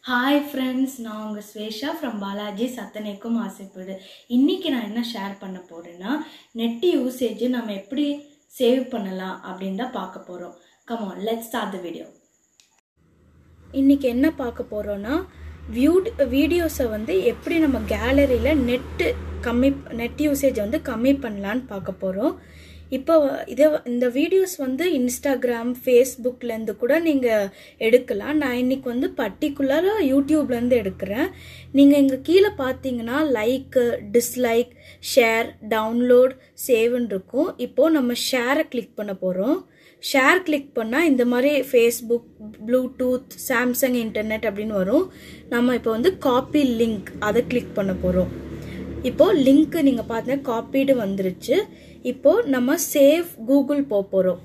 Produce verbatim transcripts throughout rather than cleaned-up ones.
Hi friends, நான் உங்க ஸ்வேஷா from Balaji சத்தனைக்கும் ஆசைப்படு. இன்னைக்கு நான் என்ன ஷேர் பண்ண போறேன்னா நெட் யூசேஜ் நம்ம எப்படி சேவ் பண்ணலாம் அப்படினு தான் பார்க்க போறோம். Come on, let's start the video. இன்னைக்கு என்ன பார்க்க போறோம்னா வியூட் வீடியோஸை வந்து எப்படி நம்ம கேலரியில நெட் கம்மி நெட் யூசேஜ் வந்து கம்மி பண்ணலாம்னு பார்க்க போறோம். இப்போ இத இந்த வீடியோஸ் வந்து இன்ஸ்டாகிராம் ஃபேஸ்புக்ல இருந்து கூட நீங்க எடுக்கலாம். நான் இன்னைக்கு வந்து பர்టిక్యులரா யூடியூப்ல இருந்து எடுக்கிறேன். நீங்க இங்க கீழ பாத்தீங்கன்னா லைக், டிஸ்லைக், ஷேர், டவுன்லோட், சேவ்னு இருக்கும். இப்போ நம்ம ஷேரை கிளிக் பண்ண போறோம். ஷேர் கிளிக் பண்ணா இந்த மாதிரி ஃபேஸ்புக், ப்ளூடூத், சாம்சங் இன்டர்நெட் அப்படின்னு வரும். நம்ம இப்போ வந்து காப்பி லிங்க் அதை கிளிக் பண்ண போறோம். இப்போ லிங்க் நீங்க பாத்தீங்க காப்பீடு வந்துருச்சு. இப்போ நம்ம சேவ் கூகுள் போறோம்.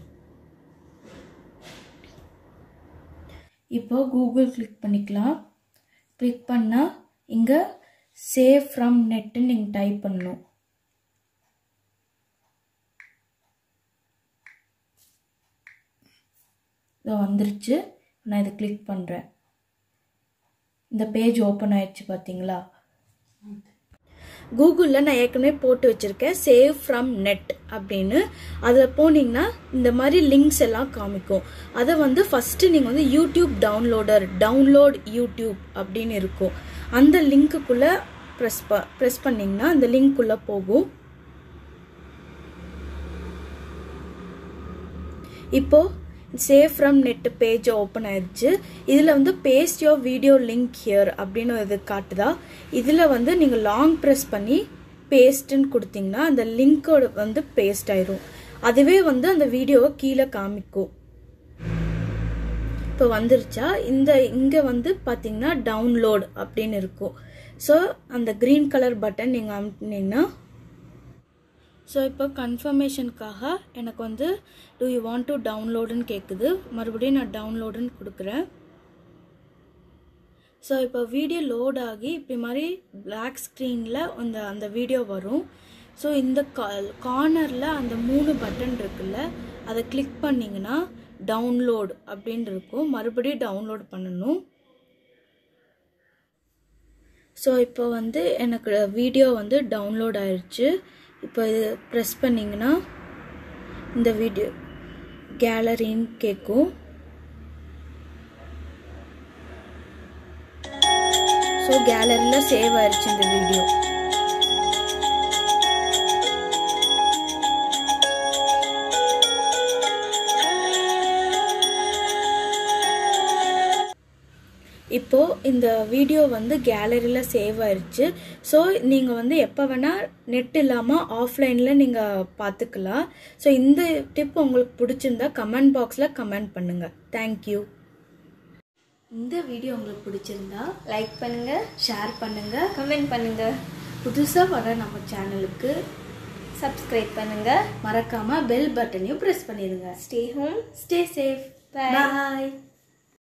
இப்போ கூகுள் கிளிக் பண்ணிக்கலாம். கிளிக் பண்ணா இங்க சேவ் ஃப்ரம் நெட் நீங்க டைப் பண்ணணும். இது வந்துருச்சு. நான் இதை கிளிக் பண்றேன். இந்த பேஜ் ஓபன் ஆயிடுச்சு பாத்தீங்களா? கூகுளில் நான் ஏற்கனவே போட்டு வச்சிருக்கேன் சேவ் ஃப்ரம் நெட் அப்படின்னு. அதில் போனீங்கன்னா இந்த மாதிரி லிங்க்ஸ் எல்லாம் காமிக்கும். அதை வந்து ஃபஸ்ட்டு நீங்கள் வந்து யூடியூப் டவுன்லோடர் டவுன்லோட் யூடியூப் அப்படின்னு இருக்கும். அந்த லிங்க்குள்ளே ப்ரெஸ் ப ப்ரெஸ் பண்ணிங்கன்னா அந்த லிங்க்குள்ளே போகும். இப்போது save from net page open ஆயிடுச்சு. இதில் வந்து paste your video link here அப்படின்னு இது காட்டுதா. இதில் வந்து நீங்கள் லாங் ப்ரெஸ் பண்ணி பேஸ்ட்ன்னு கொடுத்தீங்கன்னா அந்த லிங்கோட வந்து பேஸ்ட் ஆயிரும். அதுவே வந்து அந்த வீடியோவை கீழே காமிக்கும். இப்போ வந்துருச்சா? இந்த இங்கே வந்து பார்த்தீங்கன்னா டவுன்லோட் அப்படின்னு இருக்கும். ஸோ அந்த க்ரீன் கலர் பட்டன் நீங்கள் அமுட்டினீங்கன்னா ஸோ இப்போ கன்ஃபர்மேஷனுக்காக எனக்கு வந்து டூ யூ வாண்ட் டு டவுன்லோடுன்னு கேட்குது. மறுபடியும் நான் டவுன்லோடுன்னு கொடுக்குறேன். ஸோ இப்போ வீடியோ லோட் ஆகி இப்படி மாதிரி பிளாக் ஸ்க்ரீனில் அந்த அந்த வீடியோ வரும். ஸோ இந்த கார்னரில் அந்த மூணு பட்டன் இருக்குல்ல, அதை கிளிக் பண்ணிங்கன்னா டவுன்லோட் அப்படின்னு இருக்கும். மறுபடியும் டவுன்லோட் பண்ணணும். ஸோ இப்போ வந்து எனக்கு வீடியோ வந்து டவுன்லோட் ஆயிடுச்சு. இப்போ இது ப்ரெஸ் பண்ணிங்கன்னா இந்த வீடியோ கேலரின்னு கேட்கும். ஸோ கேலரியில் சேவ் ஆயிடுச்சு இந்த வீடியோ. இப்போ இந்த வீடியோ வந்து கேலரியில் சேவ் ஆயிடுச்சு. ஸோ நீங்கள் வந்து எப்போ வேணால் நெட் இல்லாமல் ஆஃப்லைனில் நீங்கள் பார்த்துக்கலாம். ஸோ இந்த டிப் உங்களுக்கு பிடிச்சிருந்தா கமெண்ட் பாக்ஸில் கமெண்ட் பண்ணுங்கள். தேங்க்யூ. இந்த வீடியோ உங்களுக்கு பிடிச்சிருந்தா லைக் பண்ணுங்கள், ஷேர் பண்ணுங்கள், கமெண்ட் பண்ணுங்கள். புதுசாக வர நம்ம சேனலுக்கு சப்ஸ்கிரைப் பண்ணுங்கள். மறக்காமல் பெல் பட்டனையும் ப்ரெஸ் பண்ணிடுங்க. Stay home, stay safe. Bye. பாய்.